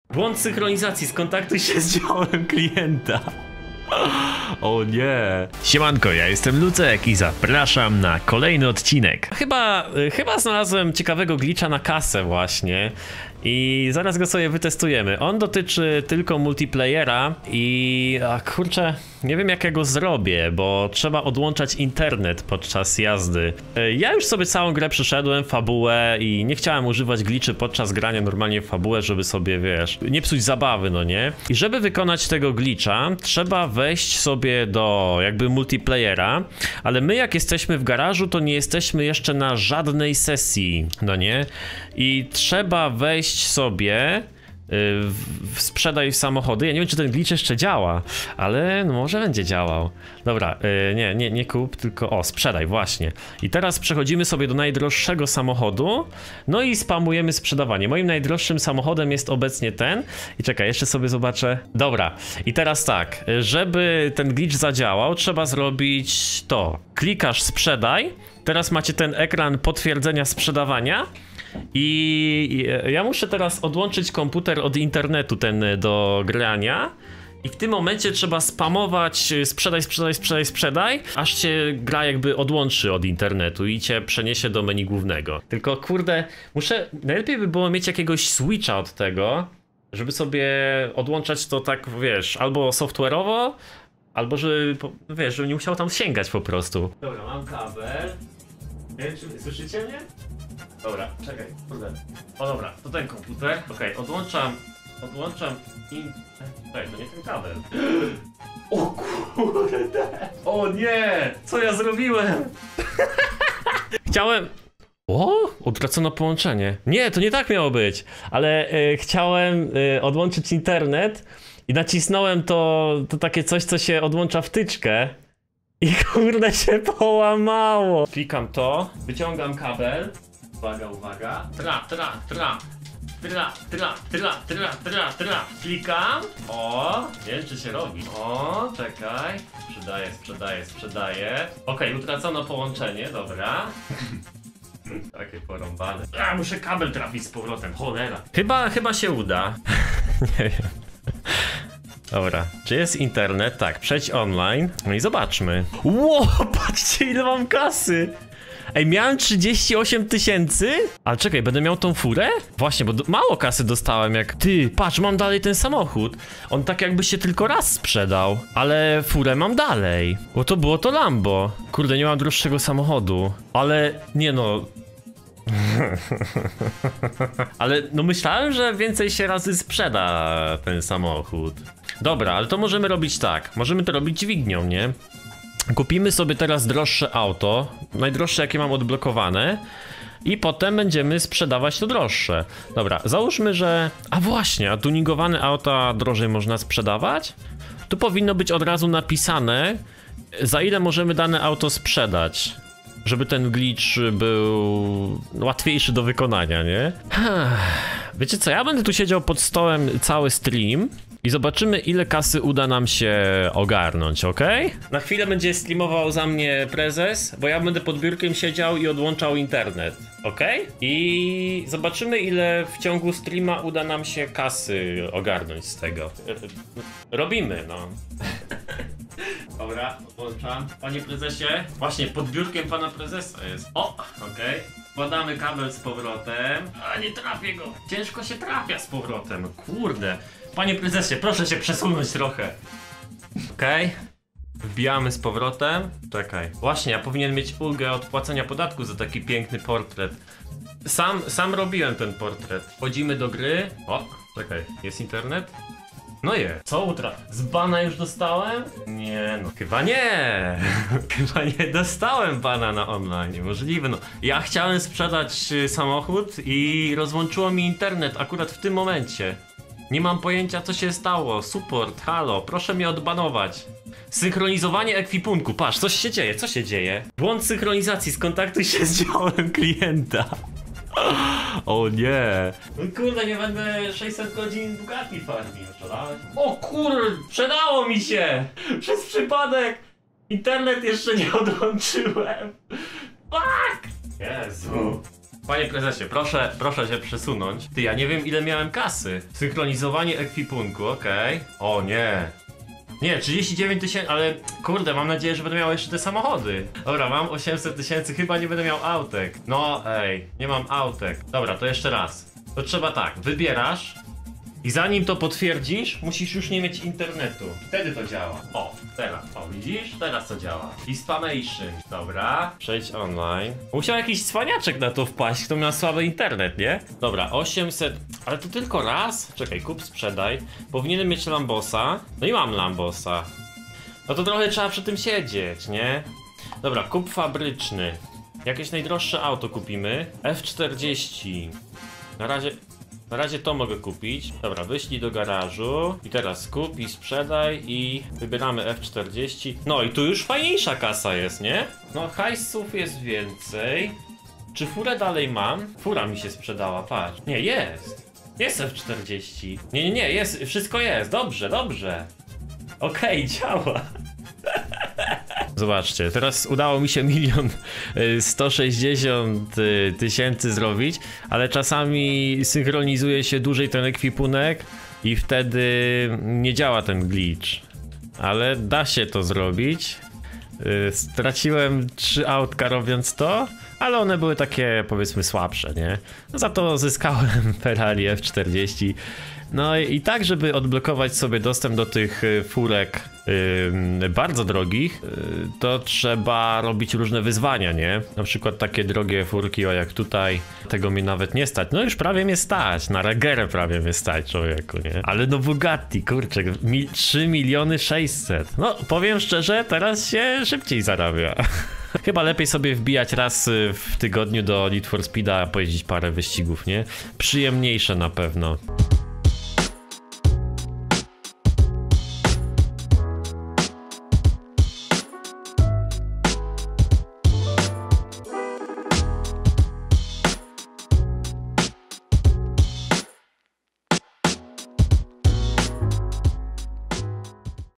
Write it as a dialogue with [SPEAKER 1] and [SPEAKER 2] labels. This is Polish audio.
[SPEAKER 1] Błąd synchronizacji, skontaktuj się z działem klienta. O nie. Siemanko, ja jestem Lucek i zapraszam na kolejny odcinek. Chyba znalazłem ciekawego glitcha na kasę właśnie. I zaraz go sobie wytestujemy. On dotyczy tylko multiplayera i kurczę, nie wiem jak ja go zrobię, bo trzeba odłączać internet podczas jazdy. Ja już sobie całą grę przeszedłem, fabułę i nie chciałem używać glitchy podczas grania normalnie w fabułę, żeby sobie, wiesz, nie psuć zabawy, no nie? I żeby wykonać tego glitcha, trzeba wejść sobie do jakby multiplayera, ale my jak jesteśmy w garażu, to nie jesteśmy jeszcze na żadnej sesji, no nie? I trzeba wejść sobie w sprzedaj samochody. Ja nie wiem, czy ten glitch jeszcze działa, ale no może będzie działał. Dobra, nie kup, tylko sprzedaj, właśnie. I teraz przechodzimy sobie do najdroższego samochodu, no i spamujemy sprzedawanie. Moim najdroższym samochodem jest obecnie ten. I czekaj, jeszcze sobie zobaczę. Dobra, i teraz tak, żeby ten glitch zadziałał, trzeba zrobić to. Klikasz sprzedaj, teraz macie ten ekran potwierdzenia sprzedawania. I ja muszę teraz odłączyć komputer od internetu ten do grania. I w tym momencie trzeba spamować sprzedaj, aż cię gra jakby odłączy od internetu i cię przeniesie do menu głównego. Tylko kurde, najlepiej by było mieć jakiegoś switcha od tego, żeby sobie odłączać to tak, wiesz, albo software'owo, albo żeby, wiesz, żeby nie musiał tam sięgać po prostu. Dobra, mam kabel. Nie wiem, czy słyszycie mnie? Dobra, czekaj, kurde. O dobra, to ten komputer. Okej, odłączam Czekaj, to nie ten kabel. O kurde! O nie! Co ja zrobiłem? Chciałem... Utracono połączenie. Nie, to nie tak miało być. Ale chciałem odłączyć internet i nacisnąłem to takie coś, co się odłącza wtyczkę. I kurde się połamało. Klikam to, wyciągam kabel. Uwaga. Tra. Klikam. Nie wiem, czy się robi. Czekaj. Sprzedaję. Okej, utracono połączenie, dobra. Takie porąbane. Muszę kabel trafić z powrotem, cholera. Chyba się uda. Nie wiem. Dobra, czy jest internet? Tak, przejdź online. No i zobaczmy. Patrzcie ile mam kasy! Ej, miałem 38 000? Ale czekaj, będę miał tą furę? Właśnie, bo mało kasy dostałem jak... Ty, patrz, mam dalej ten samochód. On tak jakby się tylko raz sprzedał. Ale furę mam dalej. Bo to było to Lambo. Kurde, nie mam droższego samochodu. Ale, nie no... Ale no myślałem, że więcej się razy sprzeda ten samochód. Dobra, ale to możemy robić tak. Możemy to robić dźwignią, nie? Kupimy sobie teraz droższe auto, najdroższe jakie mam odblokowane i potem będziemy sprzedawać to droższe. Dobra, załóżmy, że... A właśnie, a tuningowane auta drożej można sprzedawać? Tu powinno być od razu napisane, za ile możemy dane auto sprzedać, żeby ten glitch był łatwiejszy do wykonania, nie? Wiecie co, ja będę tu siedział pod stołem cały stream i zobaczymy ile kasy uda nam się ogarnąć, ok? Na chwilę będzie streamował za mnie prezes, bo ja będę pod biurkiem siedział i odłączał internet, ok? I zobaczymy ile w ciągu streama uda nam się kasy ogarnąć z tego. Robimy, no. Dobra, odłączam. Panie prezesie, właśnie pod biurkiem pana prezesa jest. Okej. Wkładamy kabel z powrotem. Nie trafię go. Ciężko się trafia z powrotem, kurde. Panie prezesie, proszę się przesunąć trochę. Okej. Wbijamy z powrotem. Czekaj. Właśnie, ja powinien mieć ulgę od płacenia podatku za taki piękny portret. Sam robiłem ten portret. Wchodzimy do gry. Czekaj, jest internet? No co z bana już dostałem? Nie, no chyba nie. Chyba nie dostałem bana na online, możliwe no. Ja chciałem sprzedać samochód i rozłączyło mi internet akurat w tym momencie. Nie mam pojęcia co się stało. Support, halo, proszę mnie odbanować. Synchronizowanie ekwipunku, patrz, co się dzieje? Błąd synchronizacji, skontaktuj się z działem klienta. O nie. No kurde, nie będę 600 godzin Bugatti farmił. O kurde, sprzedało mi się! Przez przypadek! Internet jeszcze nie odłączyłem. Fuck! Jezu. Panie prezesie, proszę się przesunąć. Ty, ja nie wiem ile miałem kasy. Synchronizowanie ekwipunku, okej. O nie. Nie, 39 000, ale kurde, mam nadzieję, że będę miał jeszcze te samochody. Dobra, mam 800 000, chyba nie będę miał autek. No ej, nie mam autek. Dobra, to jeszcze raz. To trzeba tak, wybierasz i zanim to potwierdzisz, musisz już nie mieć internetu. Wtedy to działa. O, teraz, o widzisz? Teraz to działa. Spamation, dobra. Przejdź online. Musiał jakiś cwaniaczek na to wpaść, kto miał słaby internet, nie? Dobra, 800, ale to tylko raz? Czekaj, kup, sprzedaj. Powinienem mieć Lambosa. No i mam Lambosa. No to trochę trzeba przy tym siedzieć, nie? Dobra, kup fabryczny. Jakieś najdroższe auto kupimy. F40. Na razie to mogę kupić. Dobra, wyślij do garażu. I teraz kup i sprzedaj i wybieramy F40. No i tu już fajniejsza kasa jest, nie? No hajsów jest więcej. Czy furę dalej mam? Fura mi się sprzedała, patrz. Nie, jest. Jest F40. Nie, jest, wszystko jest. Dobrze. Okej, działa. Zobaczcie, teraz udało mi się 1 160 000 zrobić, ale czasami synchronizuje się dłużej ten ekwipunek i wtedy nie działa ten glitch. Ale da się to zrobić. Straciłem 3 autka robiąc to, ale one były takie powiedzmy słabsze, nie? No za to zyskałem Ferrari F40. No i tak, żeby odblokować sobie dostęp do tych furek bardzo drogich, to trzeba robić różne wyzwania, nie? Na przykład takie drogie furki, o jak tutaj, tego mi nawet nie stać. No już prawie mnie stać, na Regerę prawie mnie stać, człowieku, nie? Ale no Bugatti, kurczę, 3 600 000. No powiem szczerze, teraz się szybciej zarabia. Chyba lepiej sobie wbijać raz w tygodniu do Need for Speeda, pojeździć parę wyścigów, nie? Przyjemniejsze na pewno.